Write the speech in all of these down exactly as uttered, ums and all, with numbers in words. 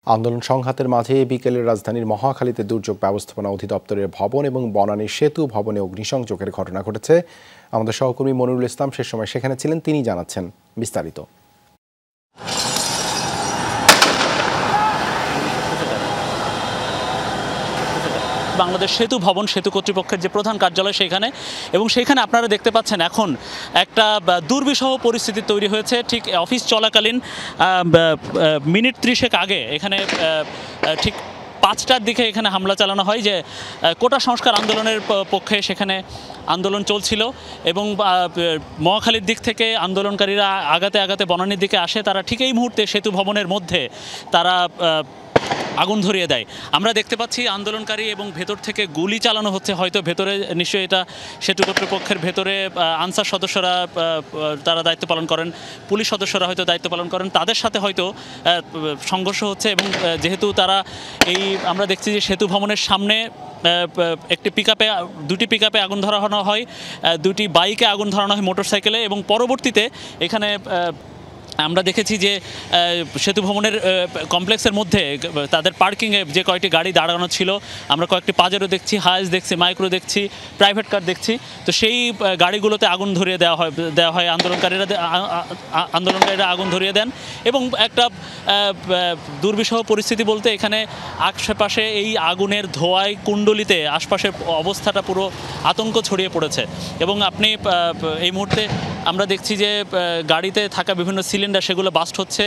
আন্দোলন সংঘাতের মাঝে বিকেলে রাজধানীর মহাখালীতে দুর্যোগ ব্যবস্থাপনা অধিদপ্তরের ভবন এবং বনানী সেতু ভবনে অগ্নিসংযোগের ঘটনা ঘটেছে। আমাদের সহকর্মী মনিরুল ইসলাম সে সময় সেখানে ছিলেন, তিনি জানাচ্ছেন বিস্তারিত। বাংলাদেশ সেতু ভবন সেতু কর্তৃপক্ষের যে প্রধান কার্যালয় সেখানে, এবং সেখানে আপনারা দেখতে পাচ্ছেন এখন একটা দুর্বিষহ পরিস্থিতি তৈরি হয়েছে। ঠিক অফিস চলাকালীন মিনিট ত্রিশেক আগে এখানে ঠিক পাঁচটার দিকে এখানে হামলা চালানো হয়, যে কোটা সংস্কার আন্দোলনের পক্ষে সেখানে আন্দোলন চলছিল এবং মহাখালীর দিক থেকে আন্দোলনকারীরা আগাতে আগাতে বনানীর দিকে আসে। তারা ঠিক এই মুহূর্তে সেতু ভবনের মধ্যে তারা আগুন ধরিয়ে দেয়। আমরা দেখতে পাচ্ছি আন্দোলনকারী এবং ভেতর থেকে গুলি চালানো হচ্ছে। হয়তো ভেতরে নিশ্চয়ই এটা সেতু কর্তৃপক্ষের ভেতরে আনসার সদস্যরা তারা দায়িত্ব পালন করেন, পুলিশ সদস্যরা হয়তো দায়িত্ব পালন করেন, তাদের সাথে হয়তো সংঘর্ষ হচ্ছে। এবং যেহেতু তারা এই আমরা দেখছি যে সেতু ভবনের সামনে একটি পিকআপে দুটি পিকআপে আগুন ধরানো হয়, দুটি বাইকে আগুন ধরানো হয়, মোটরসাইকেলে, এবং পরবর্তীতে এখানে আমরা দেখেছি যে সেতু ভবনের কমপ্লেক্সের মধ্যে তাদের পার্কিংয়ে যে কয়েকটি গাড়ি দাঁড়ানো ছিল, আমরা কয়েকটি পাজেরো দেখছি, হায়েস দেখছি, মাইক্রো দেখছি, প্রাইভেট কার দেখছি। তো সেই গাড়িগুলোতে আগুন ধরিয়ে দেওয়া হয় দেওয়া হয় আন্দোলনকারীরা আন্দোলনকারীরা আগুন ধরিয়ে দেন। এবং একটা দুর্বিষহ পরিস্থিতি বলতে এখানে আশেপাশে এই আগুনের ধোঁয়ায় কুণ্ডলিতে আশপাশের অবস্থাটা পুরো আতঙ্ক ছড়িয়ে পড়েছে। এবং আপনি এই মুহূর্তে আমরা দেখছি যে গাড়িতে থাকা বিভিন্ন সিলিন্ডার সেগুলো বাস্ট হচ্ছে।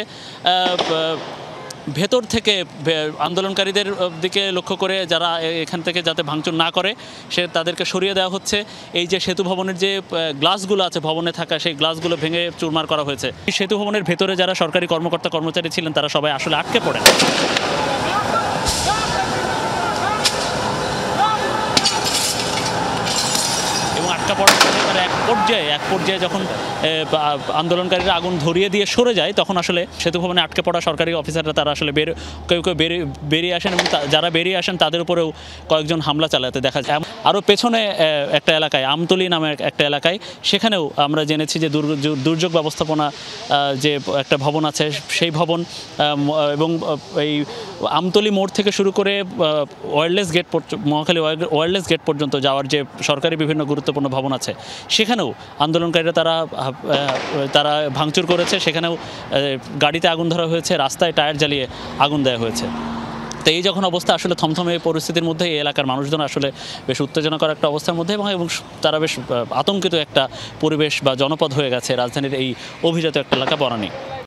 ভেতর থেকে আন্দোলনকারীদের দিকে লক্ষ্য করে যারা এখান থেকে যাতে ভাঙচুর না করে সে তাদেরকে সরিয়ে দেওয়া হচ্ছে। এই যে সেতু ভবনের যে গ্লাসগুলো আছে ভবনে থাকা, সেই গ্লাসগুলো ভেঙে চুরমার করা হয়েছে। সেতু ভবনের ভেতরে যারা সরকারি কর্মকর্তা কর্মচারী ছিলেন তারা সবাই আসলে আটকে পড়েন। এবং আটকা পড়ার পরে এক পর্যায়ে এক পর্যায়ে যখন আন্দোলনকারীরা আগুন ধরিয়ে দিয়ে সরে যায়, তখন আসলে সেতু ভবনে আটকে পড়া সরকারি অফিসাররা তারা আসলে বের কেউ কেউ বেরিয়ে বেরিয়ে আসেন, এবং যারা বেরিয়ে আসেন তাদের উপরেও কয়েকজন হামলা চালাতে দেখা যায়। আরও পেছনে একটা এলাকায়, আমতলী নামে একটা এলাকায়, সেখানেও আমরা জেনেছি যে দুর্যোগ ব্যবস্থাপনা যে একটা ভবন আছে সেই ভবন, এবং এই আমতলী মোড় থেকে শুরু করে wireless gate Mohakhali wireless gate পর্যন্ত যাওয়ার যে সরকারি বিভিন্ন গুরুত্বপূর্ণ ভবন আছে সেখানেও আন্দোলনকারীরা তারা তারা ভাঙচুর করেছে। সেখানেও গাড়িতে আগুন ধরা হয়েছে, রাস্তায় টায়ার জ্বালিয়ে আগুন দেওয়া হয়েছে। তো এই যখন অবস্থা, আসলে থমথমে পরিস্থিতির মধ্যে এই এলাকার মানুষজন আসলে বেশ উত্তেজনাকর একটা অবস্থার মধ্যে, এবং এবং তারা বেশ আতঙ্কিত একটা পরিবেশ বা জনপদ হয়ে গেছে রাজধানীর এই অভিজাত একটা এলাকা বনানী।